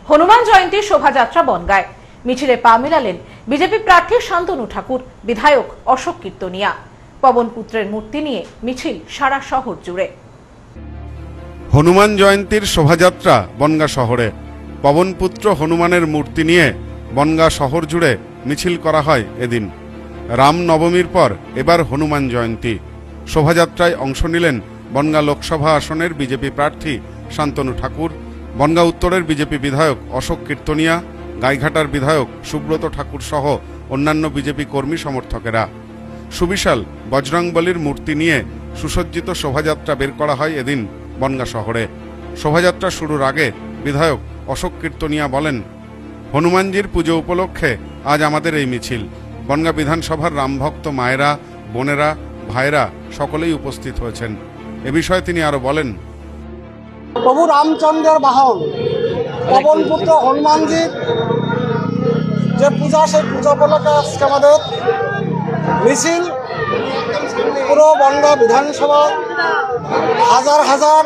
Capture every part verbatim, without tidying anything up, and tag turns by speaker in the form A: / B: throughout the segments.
A: হনুমান জয়ন্তী শোভাযাত্রা বনগাঁয়। মিছিলে পা মেলালেন বিজেপি প্রার্থী শান্তনু ঠাকুর, বিধায়ক অশোক কীর্তনিয়া। পবন পুত্রের মূর্তি নিয়ে মিছিল সারা শহর জুড়ে।
B: হনুমান জয়ন্তীর শোভাযাত্রা বনগাঁ শহরে। পবন পুত্র হনুমানের মূর্তি নিয়ে বনগাঁ শহর জুড়ে মিছিল করা হয় এদিন। রাম নবমীর পর এবার হনুমান জয়ন্তী। শোভাযাত্রায় অংশ নিলেন বনগাঁ লোকসভা আসনের বিজেপি প্রার্থী শান্তনু ঠাকুর, বনগাঁ উত্তরের বিজেপি বিধায়ক অশোক কীর্তনিয়া, গাইঘাটার বিধায়ক সুব্রত ঠাকুর সহ অন্যান্য বিজেপি কর্মী সমর্থকেরা। সুবিশাল বজরংবলীর মূর্তি নিয়ে সুসজ্জিত শোভাযাত্রা বের করা হয় এদিন বনগাঁ শহরে। শোভাযাত্রা শুরুর আগে বিধায়ক অশোক কীর্তনিয়া বলেন, হনুমানজির পুজো উপলক্ষে আজ আমাদের এই মিছিল। বনগাঁ বিধানসভার রামভক্ত মায়েরা, বোনেরা, ভাইরা সকলেই উপস্থিত হয়েছেন। এ বিষয়ে তিনি আরো বলেন,
C: প্রভু রামচন্দ্রের বাহন পবন পুত্র হনুমানজির যে পূজা, সেই পূজা উপলক্ষে আজকে আমাদের মিছিল পুরো বনগাঁ বিধানসভা হাজার হাজার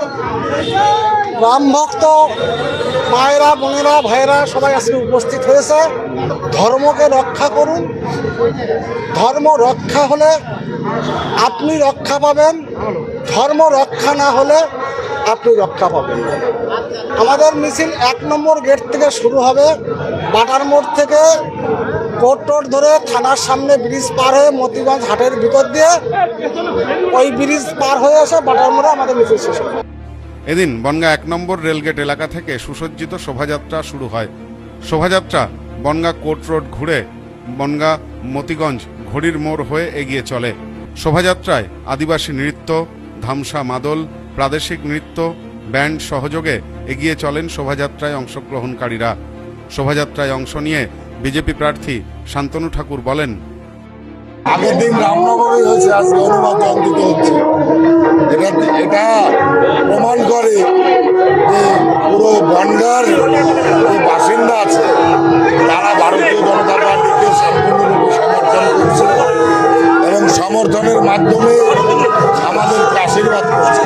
C: রাম ভক্ত মায়েরা, বোনেরা, ভাইয়েরা সবাই আজকে উপস্থিত হয়েছে। ধর্মকে রক্ষা করুন, ধর্ম রক্ষা হলে আপনি রক্ষা পাবেন, ধর্ম রক্ষা না হলে আপনি রক্ষা পাবেন। আমাদের মিছিল এক নম্বর গেট থেকে শুরু হবে, বাটার মোড় থেকে কোর্ট টোট ধরে থানার সামনে ব্রিজ পার হয়ে মতিগঞ্জ হাটের ভিতর দিয়ে ওই ব্রিজ পার হয়ে এসে বাটার মোড়ে আমাদের মিছিল শেষ হবে।
B: এদিন বনগাঁ এক নম্বর রেলগেট এলাকা থেকে সুসজ্জিত শোভাযাত্রা শুরু হয়। শোভাযাত্রা বনগাঁ কোর্ট রোড ঘুরে বনগাঁ মতিগঞ্জ ঘড়ির মোড় হয়ে এগিয়ে চলে। শোভাযাত্রায় আদিবাসী নৃত্য, ধামসা মাদল, প্রাদেশিক নৃত্য, ব্যান্ড সহযোগে এগিয়ে চলেন শোভাযাত্রায় অংশগ্রহণকারীরা। শোভাযাত্রায় অংশ নিয়ে বিজেপি প্রার্থী শান্তনু ঠাকুর বলেন,
D: আগের দিন রামনবমী হয়েছে, আজকে হনুমান জয়ন্তীতে হচ্ছে। এটা এটা প্রমাণ করে যে পুরো বনগাঁর যে বাসিন্দা আছে তারা ভারতীয় জনতা পার্টিকে সম্পূর্ণরূপে সমর্থন করছে এবং সমর্থনের মাধ্যমে আমাদেরকে আশীর্বাদ করছে।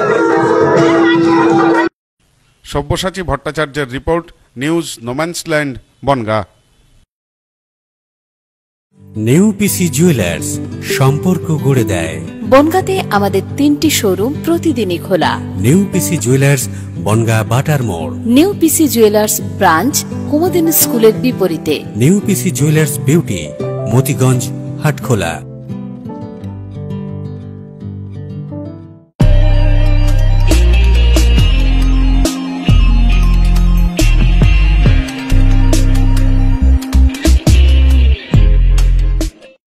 B: সব্যসাচী ভট্টাচার্যের report, news no man's land, Bongaon.
E: Neupisi jewellers, সম্পর্ক গড়ে দেয়।
F: বনগাঁতে আমাদের তিনটি শোরুম প্রতিদিনই খোলা।
E: নেউপিসি জুয়েলার্স, বনগাঁ বাটার মোড়।
F: নেউপিসি জুয়েলার্স ব্রাঞ্চ কুমুদিনী স্কুলের বিপরীতে।
E: Neupisi jewellers beauty, Motiganj Hatkhola.